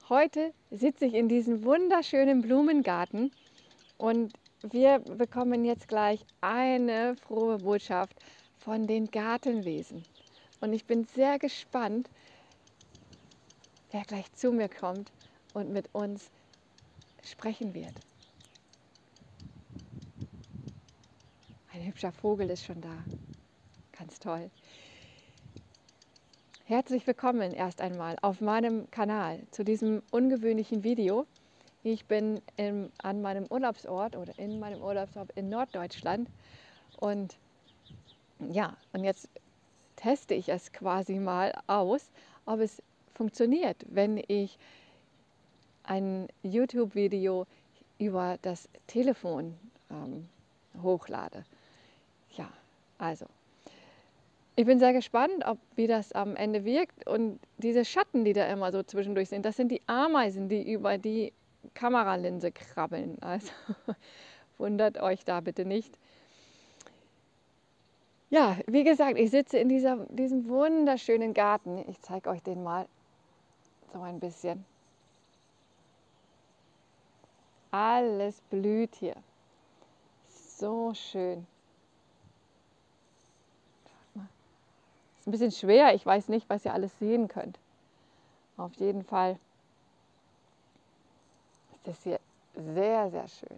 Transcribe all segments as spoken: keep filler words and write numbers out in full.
Heute sitze ich in diesem wunderschönen Blumengarten und wir bekommen jetzt gleich eine frohe Botschaft von den Gartenwesen. Und ich bin sehr gespannt, wer gleich zu mir kommt und mit uns sprechen wird. Ein hübscher Vogel ist schon da. Ganz toll. Herzlich willkommen erst einmal auf meinem Kanal zu diesem ungewöhnlichen Video. Ich bin in, an meinem Urlaubsort oder in meinem Urlaubsort in Norddeutschland und ja, und jetzt teste ich es quasi mal aus, ob es funktioniert, wenn ich ein YouTube-Video über das Telefon ähm, hochlade. Ja, also. Ich bin sehr gespannt, ob, wie das am Ende wirkt. Und diese Schatten, die da immer so zwischendurch sind, das sind die Ameisen, die über die Kameralinse krabbeln. Also wundert euch da bitte nicht. Ja, wie gesagt, ich sitze in dieser, diesem wunderschönen Garten. Ich zeige euch den mal so ein bisschen. Alles blüht hier. So schön. Ist ein bisschen schwer, ich weiß nicht, was ihr alles sehen könnt. Auf jeden Fall ist das hier sehr, sehr schön.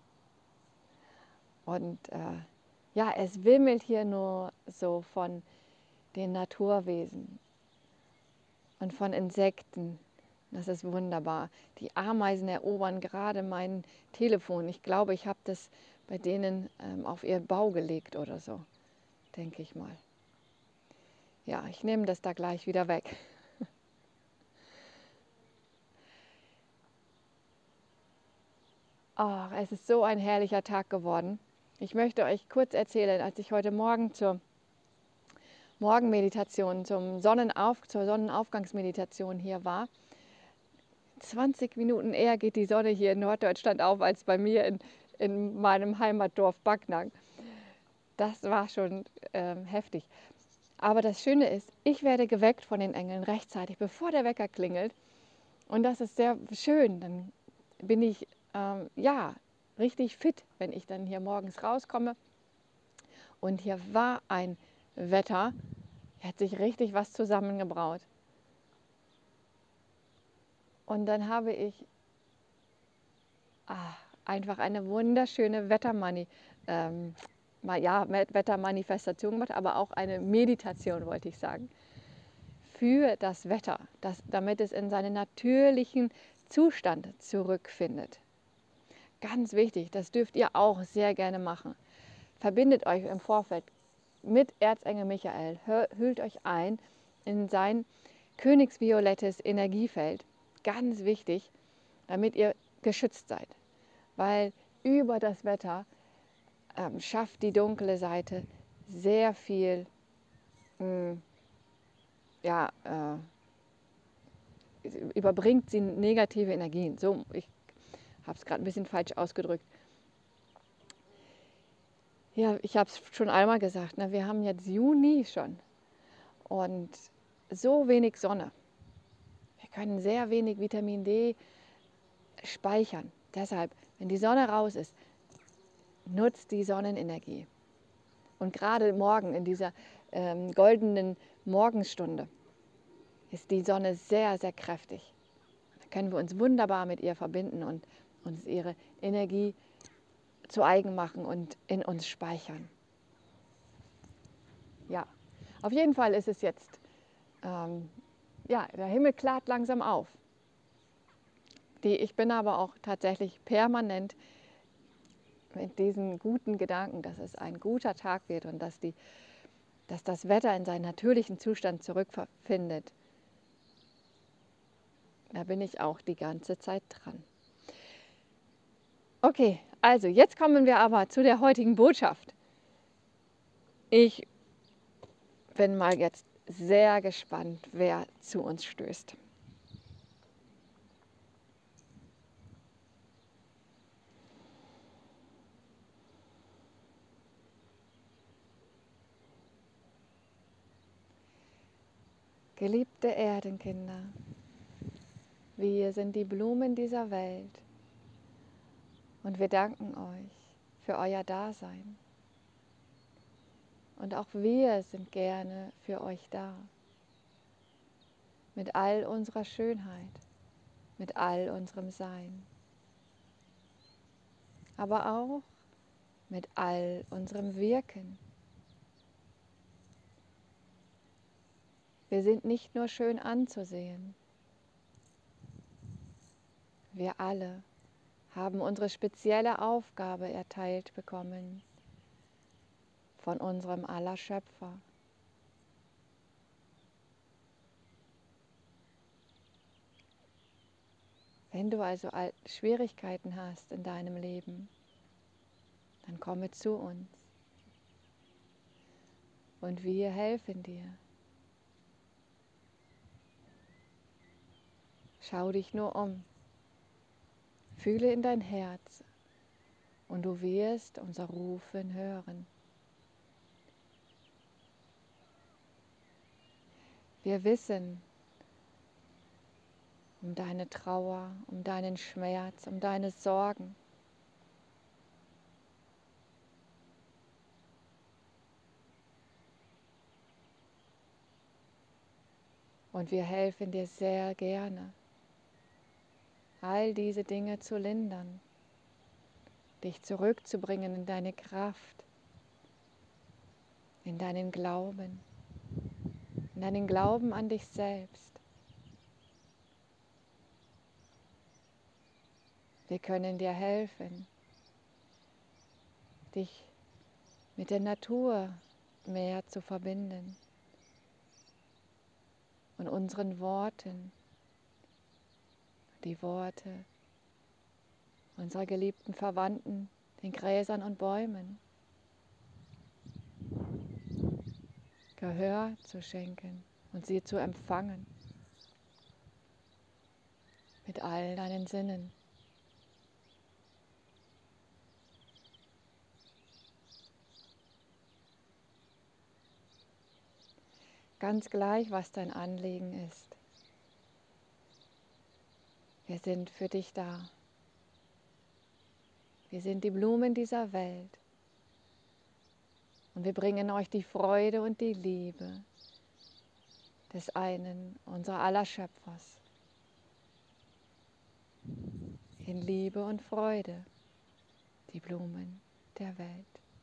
Und äh, ja, es wimmelt hier nur so von den Naturwesen und von Insekten. Das ist wunderbar. Die Ameisen erobern gerade mein Telefon. Ich glaube, ich habe das bei denen ähm, auf ihren Bau gelegt oder so, denke ich mal. Ja, ich nehme das da gleich wieder weg. Oh, es ist so ein herrlicher Tag geworden. Ich möchte euch kurz erzählen, als ich heute Morgen zur Morgenmeditation, zum Sonnenauf, zur Sonnenaufgangsmeditation hier war. zwanzig Minuten eher geht die Sonne hier in Norddeutschland auf als bei mir in, in meinem Heimatdorf Backnang. Das war schon ähm, heftig. Aber das Schöne ist, ich werde geweckt von den Engeln rechtzeitig, bevor der Wecker klingelt. Und das ist sehr schön. Dann bin ich ähm, ja richtig fit, wenn ich dann hier morgens rauskomme. Und hier war ein Wetter, hier hat sich richtig was zusammengebraut. Und dann habe ich ah, einfach eine wunderschöne Wettermani, ähm, ja, Wettermanifestation gemacht, aber auch eine Meditation, wollte ich sagen, für das Wetter, das, damit es in seinen natürlichen Zustand zurückfindet. Ganz wichtig, das dürft ihr auch sehr gerne machen. Verbindet euch im Vorfeld mit Erzengel Michael, hüllt euch ein in sein königsviolettes Energiefeld. Ganz wichtig, damit ihr geschützt seid, weil über das Wetter ähm, schafft die dunkle Seite sehr viel, mh, ja, äh, überbringt sie negative Energien. So, ich habe es gerade ein bisschen falsch ausgedrückt. Ja, ich habe es schon einmal gesagt, ne, wir haben jetzt Juni schon und so wenig Sonne. Wir können sehr wenig Vitamin D speichern. Deshalb, wenn die Sonne raus ist, nutzt die Sonnenenergie. Und gerade morgen in dieser ähm, goldenen Morgenstunde ist die Sonne sehr, sehr kräftig. Da können wir uns wunderbar mit ihr verbinden und uns ihre Energie zu eigen machen und in uns speichern. Ja, auf jeden Fall ist es jetzt, ähm, ja, der Himmel klart langsam auf. Die, ich bin aber auch tatsächlich permanent mit diesen guten Gedanken, dass es ein guter Tag wird und dass, die, dass das Wetter in seinen natürlichen Zustand zurückfindet. Da bin ich auch die ganze Zeit dran. Okay, also jetzt kommen wir aber zu der heutigen Botschaft. Ich bin mal jetzt sehr gespannt, wer zu uns stößt. Geliebte Erdenkinder, Wir sind die Blumen dieser Welt und wir danken euch für euer Dasein. Und auch wir sind gerne für euch da. Mit all unserer Schönheit, mit all unserem Sein. Aber auch mit all unserem Wirken. Wir sind nicht nur schön anzusehen. Wir alle haben unsere spezielle Aufgabe erteilt bekommen von unserem Allerschöpfer. Wenn du also Schwierigkeiten hast in deinem Leben, dann komme zu uns und wir helfen dir. Schau dich nur um, fühle in dein Herz und du wirst unser Rufen hören. Wir wissen um deine Trauer, um deinen Schmerz, um deine Sorgen. Und wir helfen dir sehr gerne, all diese Dinge zu lindern, dich zurückzubringen in deine Kraft, in deinen Glauben, in deinen Glauben an dich selbst. Wir können dir helfen, dich mit der Natur mehr zu verbinden und unseren Worten, die Worte unserer geliebten Verwandten, den Gräsern und Bäumen, Gehör zu schenken und sie zu empfangen mit all deinen Sinnen. Ganz gleich, was dein Anliegen ist. Wir sind für dich da. Wir sind die Blumen dieser Welt. Und wir bringen euch die Freude und die Liebe des einen, unserer aller Schöpfers. In Liebe und Freude, die Blumen der Welt.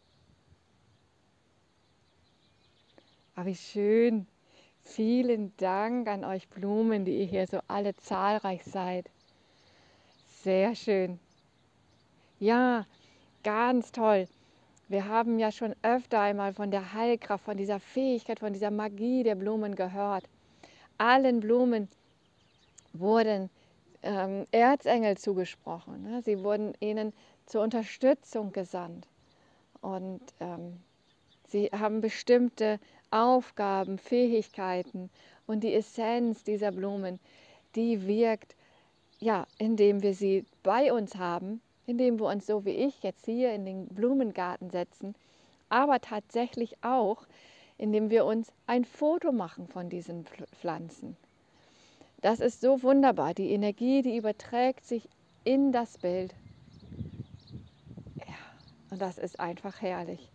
Aber wie schön. Vielen Dank an euch Blumen, die ihr hier so alle zahlreich seid. Sehr schön. Ja, ganz toll. Wir haben ja schon öfter einmal von der Heilkraft, von dieser Fähigkeit, von dieser Magie der Blumen gehört. Allen Blumen wurden ähm, Erzengel zugesprochen. Ne? Sie wurden ihnen zur Unterstützung gesandt. Und ähm, sie haben bestimmte Aufgaben, Fähigkeiten und die Essenz dieser Blumen, die wirkt, ja, indem wir sie bei uns haben, indem wir uns so wie ich jetzt hier in den Blumengarten setzen, aber tatsächlich auch, indem wir uns ein Foto machen von diesen Pflanzen. Das ist so wunderbar. Die Energie, die überträgt sich in das Bild. Ja, und das ist einfach herrlich.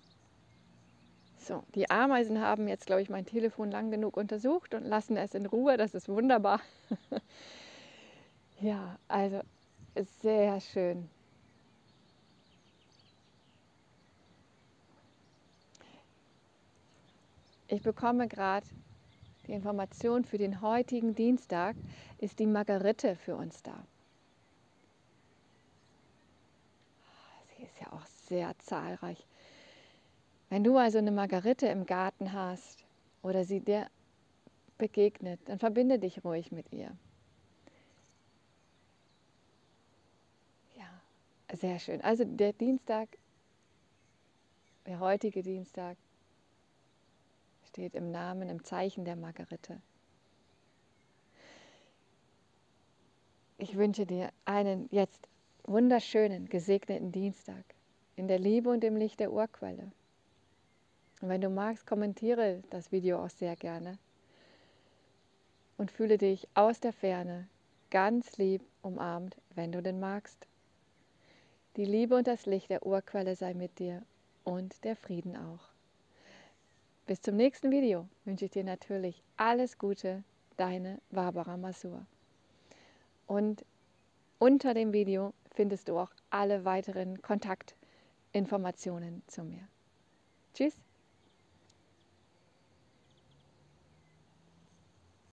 So, die Ameisen haben jetzt, glaube ich, mein Telefon lang genug untersucht und lassen es in Ruhe. Das ist wunderbar. Ja, also sehr schön. Ich bekomme gerade die Information für den heutigen Dienstag, ist die Margerite für uns da. Sie ist ja auch sehr zahlreich. Wenn du also eine Margerite im Garten hast oder sie dir begegnet, dann verbinde dich ruhig mit ihr. Ja, sehr schön. Also der Dienstag, der heutige Dienstag, steht im Namen, im Zeichen der Margerite. Ich wünsche dir einen jetzt wunderschönen, gesegneten Dienstag in der Liebe und im Licht der Urquelle. Und wenn du magst, kommentiere das Video auch sehr gerne und fühle dich aus der Ferne ganz lieb umarmt, wenn du denn magst. Die Liebe und das Licht der Urquelle sei mit dir und der Frieden auch. Bis zum nächsten Video wünsche ich dir natürlich alles Gute, deine Barbara Masur. Und unter dem Video findest du auch alle weiteren Kontaktinformationen zu mir. Tschüss!